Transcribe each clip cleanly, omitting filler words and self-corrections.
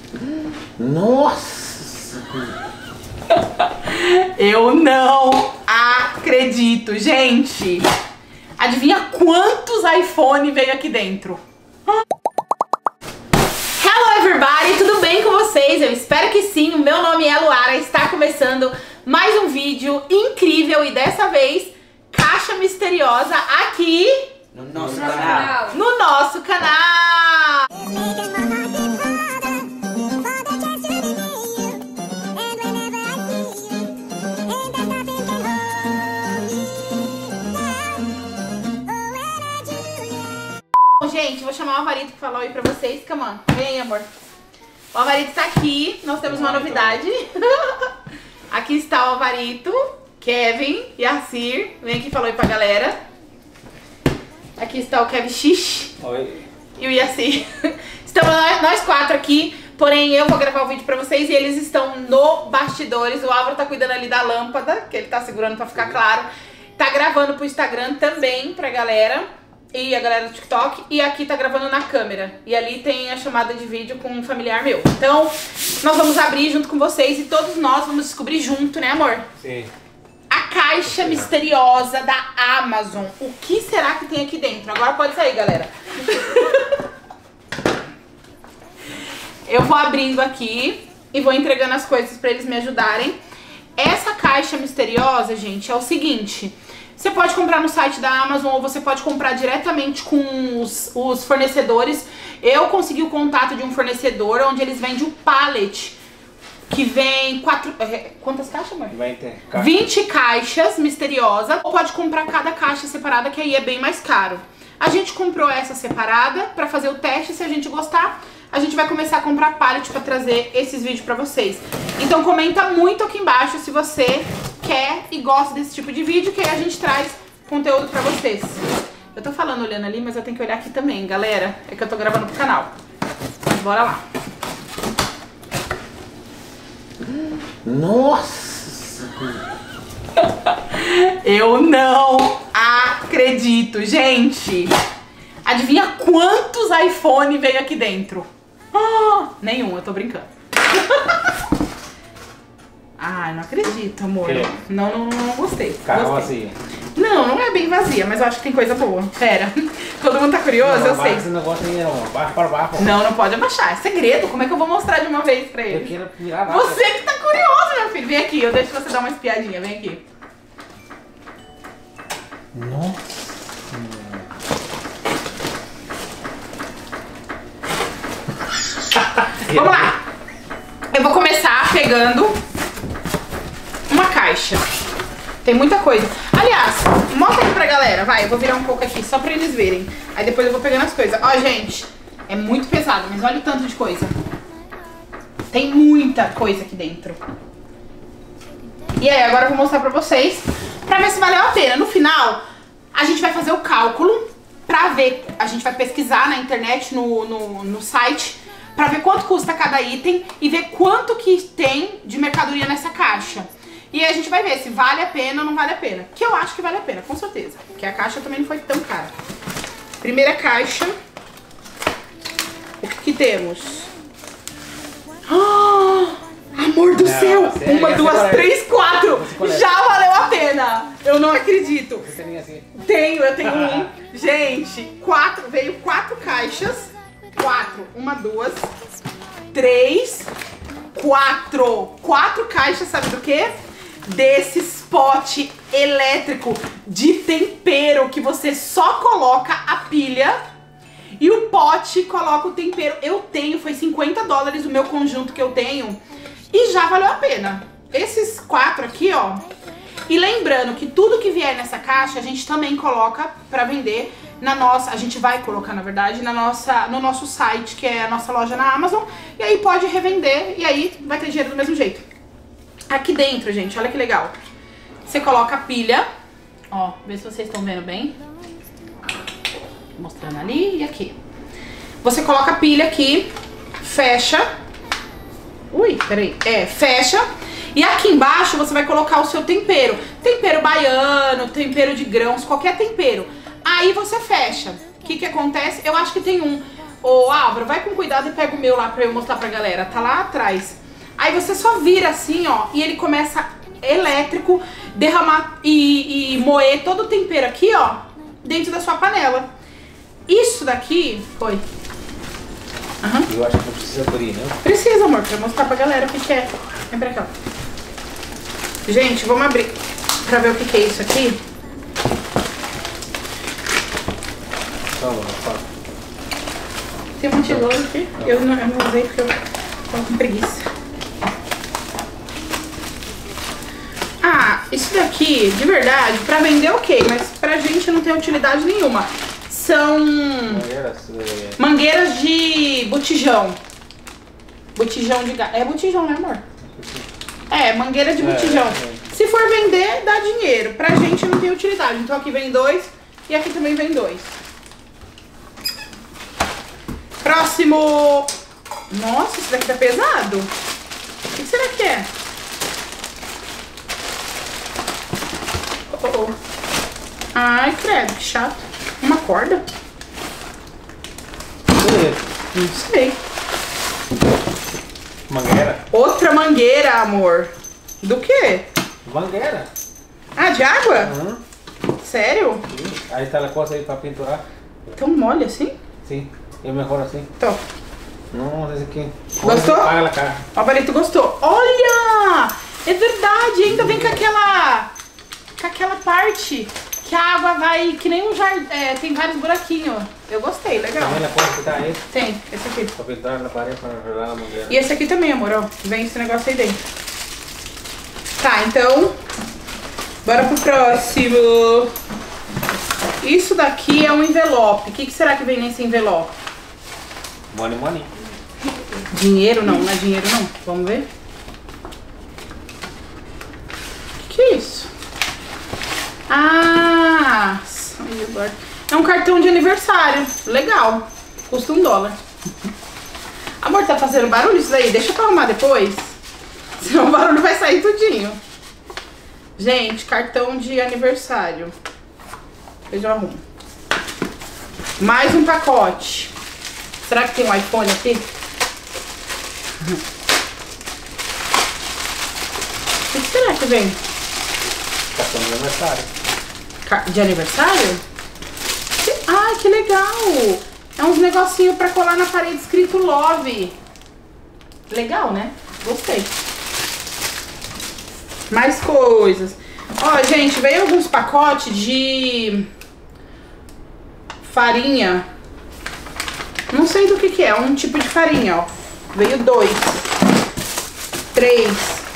Nossa! Eu não acredito, gente. Adivinha quantos iPhone veio aqui dentro? Hello everybody, tudo bem com vocês? Eu espero que sim. O meu nome é Luara, está começando mais um vídeo incrível e dessa vez caixa misteriosa aqui No nosso canal. no nosso canal. Gente, vou chamar o Alvarito pra falar oi pra vocês. Come on, vem aí, amor. O Alvarito tá aqui, nós temos uma novidade. Aqui está o Alvarito, Kevin e Arcir. Vem aqui e fala oi pra galera. Aqui está o Kevin Xix. Oi. E o Yacir. Estamos nós quatro aqui, porém eu vou gravar o vídeo pra vocês e eles estão no bastidores. O Álvaro tá cuidando ali da lâmpada, que ele tá segurando pra ficar claro. Tá gravando pro Instagram também pra galera. E a galera do TikTok, e aqui tá gravando na câmera. E ali tem a chamada de vídeo com um familiar meu. Então, nós vamos abrir junto com vocês e todos nós vamos descobrir junto, né, amor? Sim. A caixa misteriosa da Amazon. O que será que tem aqui dentro? Agora pode sair, galera. Eu vou abrindo aqui e vou entregando as coisas pra eles me ajudarem. Essa caixa misteriosa, gente, é o seguinte... Você pode comprar no site da Amazon ou você pode comprar diretamente com os fornecedores. Eu consegui o contato de um fornecedor onde eles vendem um pallet que vem quantas caixas, amor? 20 caixas misteriosas. Ou pode comprar cada caixa separada, que aí é bem mais caro. A gente comprou essa separada pra fazer o teste. Se a gente gostar, a gente vai começar a comprar pallet pra trazer esses vídeos pra vocês. Então comenta muito aqui embaixo se você quer e gosta desse tipo de vídeo, que aí a gente traz conteúdo pra vocês. Eu tô falando olhando ali, mas eu tenho que olhar aqui também, galera. É que eu tô gravando pro canal. Mas bora lá. Nossa! Eu não acredito, gente. Adivinha quantos iPhone veio aqui dentro? Nenhum, eu tô brincando. Ai, não acredito, amor. Não gostei. Caixa vazia. Não é bem vazia, mas eu acho que tem coisa boa. Pera, todo mundo tá curioso? Eu sei. Esse negócio aí não, baixa para baixo. Não pode abaixar, é segredo. Como é que eu vou mostrar de uma vez pra ele? Eu quero virar nada. Você que tá curioso, meu filho. Vem aqui, eu deixo você dar uma espiadinha, vem aqui. Nossa. Vamos lá. Eu vou começar pegando uma caixa. Tem muita coisa. Aliás, mostra aqui pra galera. Vai, eu vou virar um pouco aqui só pra eles verem. Aí depois eu vou pegando as coisas. Ó, gente, é muito pesado, mas olha o tanto de coisa. Tem muita coisa aqui dentro. E aí, agora eu vou mostrar pra vocês, pra ver se valeu a pena. No final, a gente vai fazer o cálculo pra ver. A gente vai pesquisar na internet, no site, pra ver quanto custa cada item e ver quanto que tem de mercadoria nessa caixa. E aí a gente vai ver se vale a pena ou não vale a pena. Que eu acho que vale a pena, com certeza. Porque a caixa também não foi tão cara. Primeira caixa. O que temos? Amor do céu! Uma, duas, três, quatro! Já valeu a pena! Eu não acredito. Você tem assim? Eu tenho um. Gente, veio 4 caixas. 4. 1, 2, 3, 4. 4 caixas, sabe do quê? Desse pote elétrico de tempero que você só coloca a pilha e o pote coloca o tempero. Eu tenho, foi $50 o meu conjunto que eu tenho e já valeu a pena. Esses 4 aqui, ó. E lembrando que tudo que vier nessa caixa a gente também coloca pra vender na nossa, a gente vai colocar na verdade no nosso site, que é a nossa loja na Amazon, e aí pode revender e aí vai ter dinheiro do mesmo jeito. Aqui dentro, gente, olha que legal. Você coloca a pilha, ó, vê se vocês estão vendo bem. Mostrando ali e aqui. Você coloca a pilha aqui, fecha. Ui, peraí. Fecha. E aqui embaixo você vai colocar o seu tempero. Tempero baiano, tempero de grãos, qualquer tempero. Aí você fecha. O que acontece? Eu acho que tem Ô Álvaro, vai com cuidado e pega o meu lá pra eu mostrar pra galera. Tá lá atrás. Aí você só vira assim, ó, e ele começa elétrico, derramar e moer todo o tempero aqui, ó, dentro da sua panela. Isso daqui foi. Uhum. Eu acho que não precisa abrir, né? Precisa, amor, pra mostrar pra galera o que que é. Vem pra cá. Gente, vamos abrir pra ver o que que é isso aqui. Tem um monte de lousa aqui. Eu não usei porque eu tô com preguiça. Ah, isso daqui, de verdade, pra vender ok, mas pra gente não tem utilidade nenhuma. São mangueiras de botijão. Botijão de gás. É botijão, né, amor? É, mangueira de botijão. Se for vender, dá dinheiro. Pra gente não tem utilidade. Então aqui vem 2 e aqui também vem 2. Próximo. Nossa, isso daqui tá pesado. O que será que é? Oh. Ai, credo, que chato. Uma corda? Não sei. Mangueira? Outra mangueira, amor. Do quê? Mangueira. Ah, de água? Uhum. Sério? Sim. Aí tá a coisa aí pra pinturar. Tão mole assim? Sim. É melhor assim. Tô. Nossa, esse aqui. Gostou? Paga a cara. Ó, Barito, gostou. Olha! É verdade, ainda vem com aquela parte que a água vai, que nem um jardim, tem vários buraquinhos. Eu gostei, legal. Também a coisa que tá aí. Tem, esse aqui. Pra pintar na parede, pra jogar na mangueira. E esse aqui também, amor, ó. Vem esse negócio aí dentro. Tá, então, bora pro próximo. Isso daqui é um envelope. O que será que vem nesse envelope? Money, money. Dinheiro não, não é dinheiro não. Vamos ver. O que é isso? Ah, é um cartão de aniversário. Legal. Custa $1. Amor, tá fazendo barulho isso daí? Deixa eu arrumar depois. Senão o barulho vai sair tudinho. Gente, cartão de aniversário. Eu já arrumo. Mais um pacote. Será que tem um iPhone aqui? O que será que vem? Cartão de aniversário. De aniversário? Ai, que legal! É uns negocinho pra colar na parede escrito Love. Legal, né? Gostei. Mais coisas. Ó, gente, veio alguns pacotes de farinha. Não sei do que é, um tipo de farinha, ó. Veio 2, 3,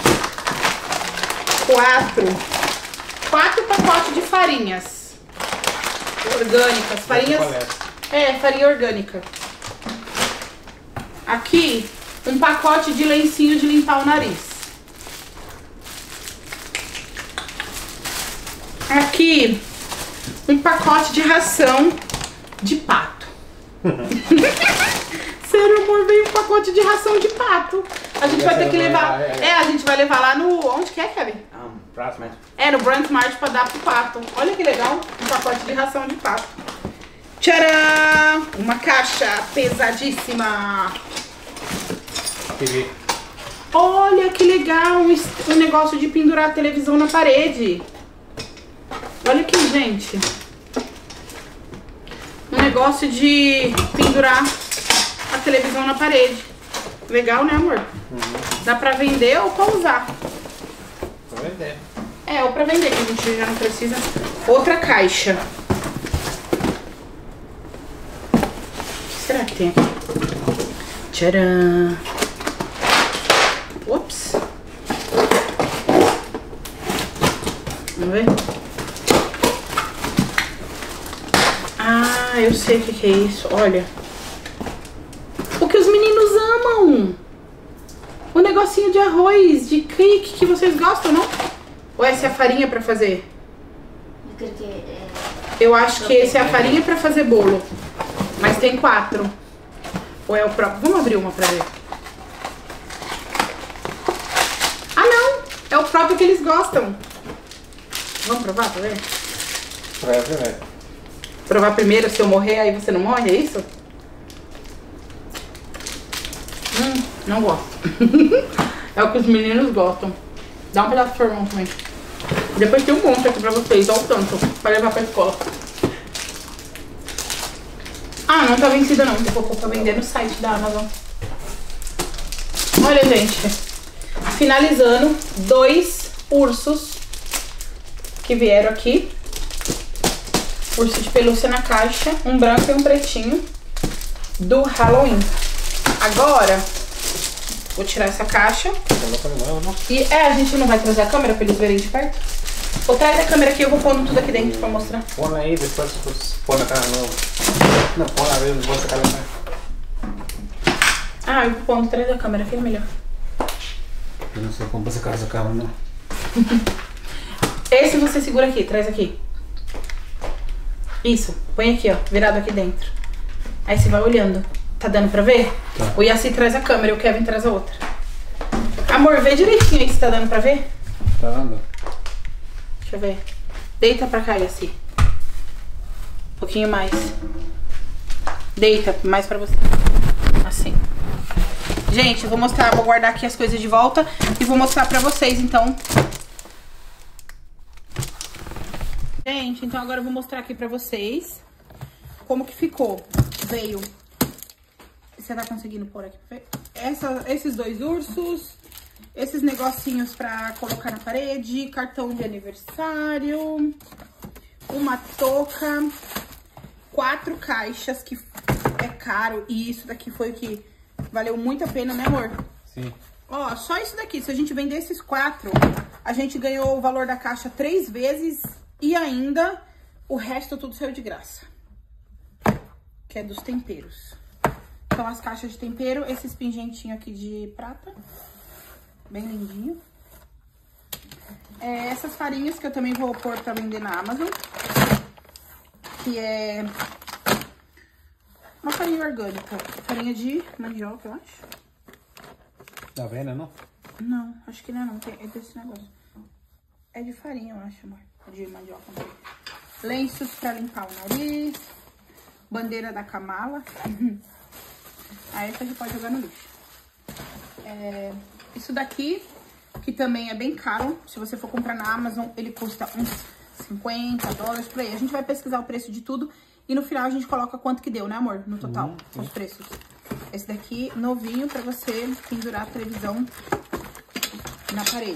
4 pacotes de farinhas orgânicas, farinhas, farinha orgânica. Aqui, um pacote de lencinho de limpar o nariz. Aqui, um pacote de ração de pato. Sério, amor, veio um pacote de ração de pato. A gente vai ter que levar. A gente vai levar lá no. Onde que é, Kevin? Brandmart. No Brandmart pra dar pro pato. Olha que legal, um pacote de ração de pato. Tcharam! Uma caixa pesadíssima. TV. Olha que legal, um negócio de pendurar a televisão na parede. Olha aqui, gente. Um negócio de pendurar a televisão na parede. Legal, né, amor? Uhum. Dá pra vender ou pra usar? Pra vender. Ou pra vender, que a gente já não precisa. Outra caixa. O que será que tem aqui? Tcharam! Ups! Vamos ver? Ah, eu sei o que é isso. Olha. O que os meninos amam. O negocinho de arroz, de cake que vocês gostam, não? Ou essa é a farinha pra fazer? Eu acho que esse é a farinha pra fazer bolo. Mas tem 4. Ou é o próprio? Vamos abrir uma pra ver. Ah, não! É o próprio que eles gostam. Vamos provar pra ver? Prova primeiro. Provar primeiro, se eu morrer, aí você não morre, é isso? Não gosto. É o que os meninos gostam. Dá um pedaço de formão também. Depois tem um monte aqui pra vocês, olha o tanto, pra levar pra escola. Ah, não tá vencida não, vou pôr pra vender no site da Amazon. Olha, gente, finalizando, 2 ursos que vieram aqui. Urso de pelúcia na caixa, um branco e um pretinho do Halloween. Agora, vou tirar essa caixa. E a gente não vai trazer a câmera pra eles verem de perto? Vou trazer a câmera aqui, eu vou pondo tudo aqui dentro pra mostrar. Põe aí, depois põe na cara nova. Não, põe na vez, depois sacar na Ah, eu vou pondo, traz a câmera aqui, é melhor. Eu não sei como você sacar essa câmera, não. Esse você segura aqui, traz aqui. Isso, põe aqui, ó, virado aqui dentro. Aí você vai olhando. Tá dando pra ver? Tá. O Yaci traz a câmera e o Kevin traz a outra. Amor, vê direitinho aí se tá dando pra ver. Tá dando? Deixa eu ver. Deita pra cá, Yaci. Um pouquinho mais. Deita mais pra você. Assim. Gente, eu vou mostrar, vou guardar aqui as coisas de volta e vou mostrar pra vocês, então. Gente, então agora eu vou mostrar aqui pra vocês como que ficou. Veio... Você tá conseguindo pôr aqui? Esses 2 ursos, esses negocinhos pra colocar na parede, cartão de aniversário, uma touca, 4 caixas, que é caro, e isso daqui foi o que valeu muito a pena, né, amor? Sim. Ó, só isso daqui, se a gente vender esses 4, a gente ganhou o valor da caixa 3 vezes e ainda o resto tudo saiu de graça, que é dos temperos. Então, as caixas de tempero, esse pingentinho aqui de prata, bem lindinho. Essas farinhas que eu também vou pôr pra vender na Amazon, que é uma farinha orgânica, farinha de mandioca, eu acho. Da avena, não? Não, acho que não é não, é desse negócio. É de farinha, eu acho, amor, de mandioca. Lenços pra limpar o nariz, bandeira da Kamala. Aí essa a gente pode jogar no lixo. Isso daqui, que também é bem caro. Se você for comprar na Amazon, ele custa uns $50 por aí. A gente vai pesquisar o preço de tudo e no final a gente coloca quanto que deu, né, amor? No total, os preços. Esse daqui, novinho, pra você pendurar a televisão na parede.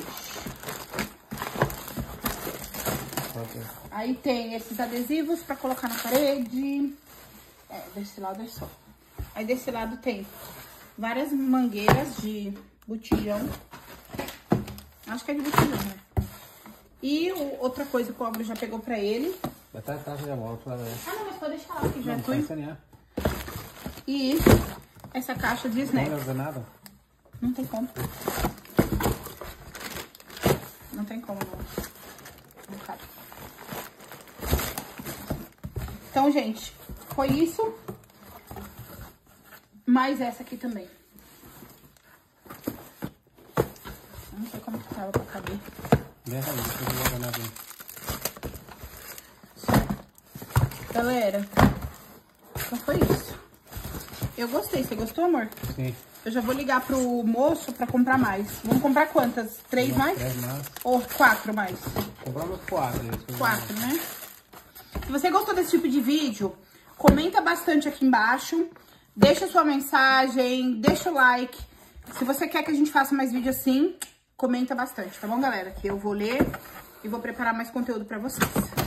Okay. Aí tem esses adesivos pra colocar na parede. Desse lado é só. Aí desse lado tem várias mangueiras de botijão. Acho que é de botijão, né? E outra coisa que o Pablo já pegou pra ele. Já volto lá, né? Ah, não, mas pode deixar lá, que já é Não, tudo. E essa caixa de snack. Não nada? Não tem como. Não tem como, não. Não cabe. Então, gente, foi isso. Mais essa aqui também. Não sei como que tava pra caber. Galera, então foi isso. Eu gostei. Você gostou, amor? Sim. Eu já vou ligar pro moço pra comprar mais. Vamos comprar quantas? 3 mais? 3 mais. Ou 4 mais? Compramos 4. 4, né? Se você gostou desse tipo de vídeo, comenta bastante aqui embaixo. Deixa sua mensagem, deixa o like. Se você quer que a gente faça mais vídeo assim, comenta bastante, tá bom, galera? Que eu vou ler e vou preparar mais conteúdo pra vocês.